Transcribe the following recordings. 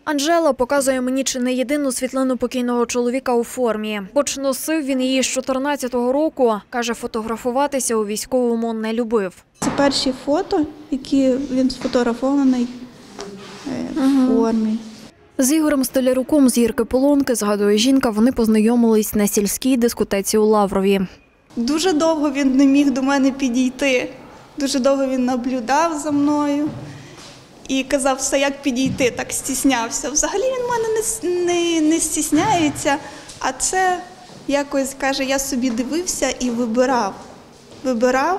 Анжела показує мені чи не єдину світлину покійного чоловіка у формі. Хоч носив він її з 14-го року, каже, фотографуватися у військовому не любив. Це перші фото, які він сфотографований в формі. З Ігорем Столяруком з Гірки Полонки, згадує жінка, вони познайомились на сільській дискотеці у Лаврові. Дуже довго він не міг до мене підійти. Дуже довго він наблюдав за мною і казав, все, як підійти, так стіснявся. Взагалі він в мене не стісняється, а це якось, каже, я собі дивився і вибирав. Вибирав,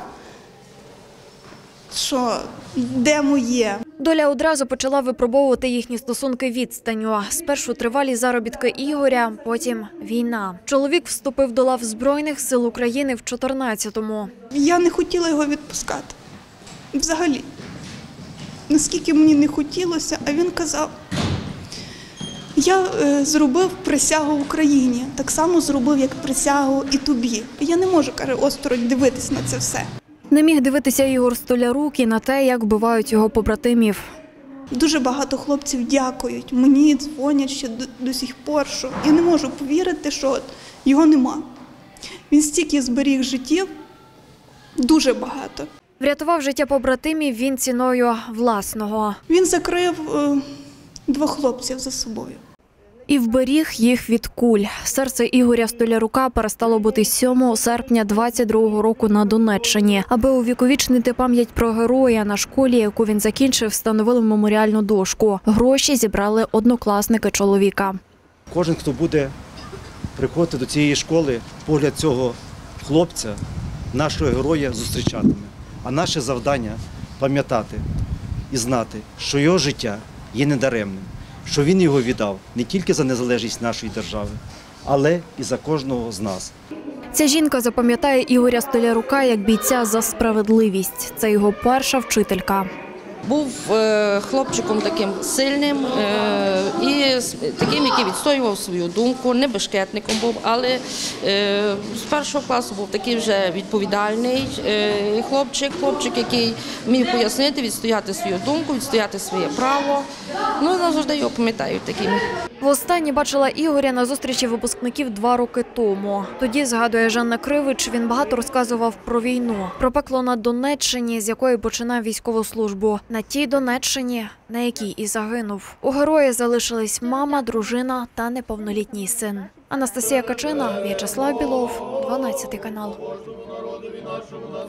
що де моє. Доля одразу почала випробовувати їхні стосунки відстанню. Спершу тривалі заробітки Ігоря, потім війна. Чоловік вступив до лав Збройних сил України в 14-му. Я не хотіла його відпускати. Взагалі. Наскільки мені не хотілося, а він казав, я зробив присягу Україні, так само зробив, як присягу і тобі. Я не можу, каже, осторонь дивитись на це все. Не міг дивитися Ігор Столярук і на те, як вбивають його побратимів. Дуже багато хлопців дякують, мені дзвонять ще до сих пор, що я не можу повірити, що його нема. Він стільки зберіг життів, дуже багато. Врятував життя побратимів він ціною власного. Він закрив 2 хлопців за собою. І вберіг їх від куль. Серце Ігоря Столярука перестало бити 7 серпня 22-го року на Донеччині. Аби увіковічнити пам'ять про героя, на школі, яку він закінчив, встановили меморіальну дошку. Гроші зібрали однокласники чоловіка. Кожен, хто буде приходити до цієї школи, погляд цього хлопця, нашого героя, зустрічатиме. А наше завдання – пам'ятати і знати, що його життя є недаремним, що він його віддав не тільки за незалежність нашої держави, але і за кожного з нас. Ця жінка запам'ятає Ігоря Столярука як бійця за справедливість. Це його перша вчителька. Був хлопчиком таким сильним і таким, який відстоював свою думку, не бешкетником був, але з 1-го класу був такий вже відповідальний хлопчик, який вмів пояснити, відстояти свою думку, відстояти своє право. Ну, завжди його пам'ятають таким. Востаннє бачила Ігоря на зустрічі випускників 2 роки тому. Тоді, згадує Жанна Кривич, він багато розказував про війну, про пекло на Донеччині, з якої починав військову службу. На тій Донеччині, на якій і загинув. У героя залишились мама, дружина та неповнолітній син. Анастасія Качина, В'ячеслав Білов, 12 канал.